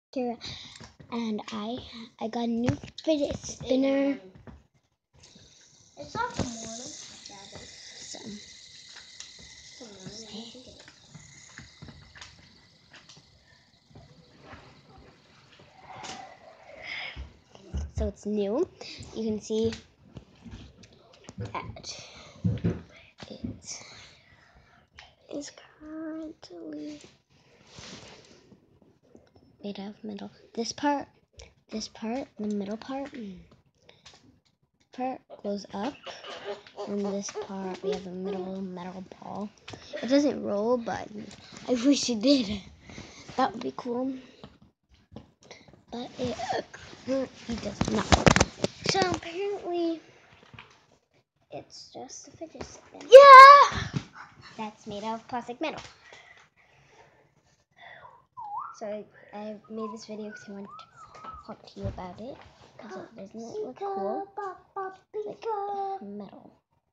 Kara, and I got a new fidget spinner. It's not the morning. So, so it's new. You can see that it is currently made of metal. This part, the middle part goes up, and this part we have a middle metal ball. It doesn't roll, but I wish it did. That would be cool. But it currently does not. So apparently, it's just a fidget spinner. Yeah! That's made out of plastic metal. So I made this video because I wanted to talk to you about it, because it doesn't look cool.